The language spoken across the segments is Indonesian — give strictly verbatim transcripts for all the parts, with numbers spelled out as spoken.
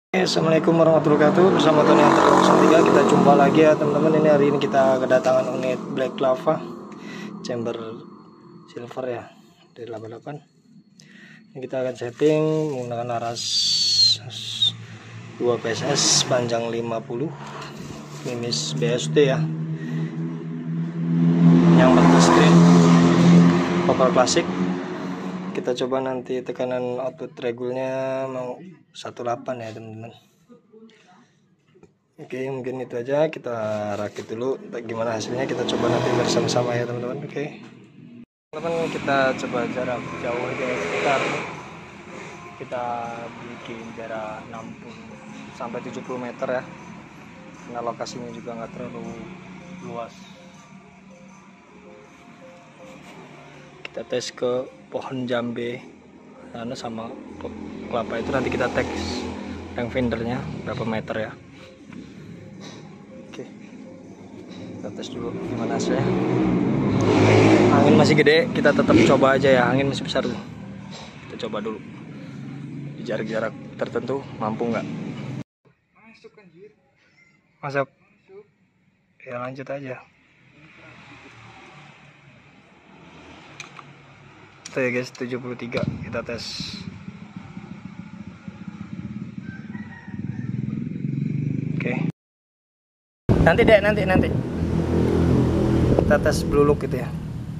Assalamualaikum warahmatullahi wabarakatuh. Bersama Tony Hunter nol tiga kita jumpa lagi ya teman-teman. Ini hari ini kita kedatangan unit Black Lava chamber silver ya dari delapan delapan. Ini kita akan setting menggunakan aras dua P S S panjang lima puluh finish B S D ya, yang screen copper klasik. Kita coba nanti tekanan output regulnya mau satu koma delapan ya teman-teman. Oke, mungkin itu aja, kita rakit dulu. Gimana hasilnya kita coba nanti bersama-sama ya teman-teman. Oke teman-teman, kita coba jarak jauh aja sekitar kita bikin jarak enam puluh sampai tujuh puluh meter ya, karena lokasinya juga nggak terlalu luas. Kita tes ke pohon jambe sana sama kelapa itu, nanti kita teks range findernya berapa meter ya. Oke, kita tes dulu gimana hasilnya. Angin masih gede, kita tetap coba aja ya, angin masih besar tuh. Kita coba dulu di jarak-jarak tertentu mampu nggak. Masuk ya, lanjut aja. Itu ya guys, tujuh puluh tiga kita tes. Oke, nanti deh, nanti nanti kita tes blue look gitu ya.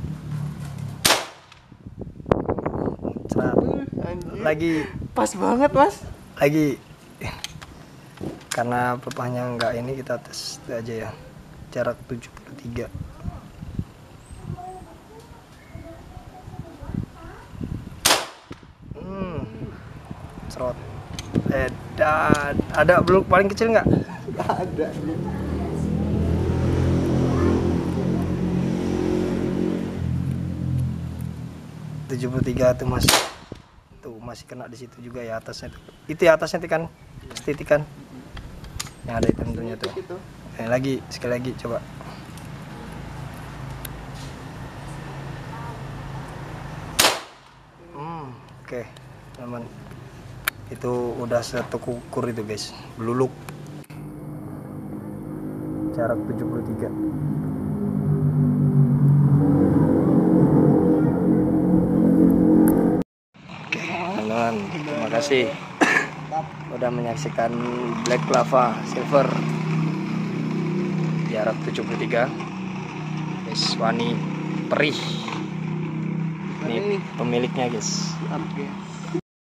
Lagi pas banget mas, lagi karena pepahnya nggak ini, kita tes aja ya, jarak tujuh puluh tiga. Serot. Eh, dan ada blue paling kecil nggak? nggak ada. tujuh puluh tiga tuh mas, tuh masih kena di situ juga ya, atasnya tuh. Itu ya atasnya tikan, pasti tikan. Yang ada hitam-hitamnya tuh. Eh, lagi sekali lagi coba. Hmm, oke, okay. Teman. Itu udah satu kukur itu guys, beluluk jarak tujuh puluh tiga. Oke teman-teman, terima kasih udah menyaksikan Black Lava Silver jarak tujuh puluh tiga guys. Wani perih, ini pemiliknya guys.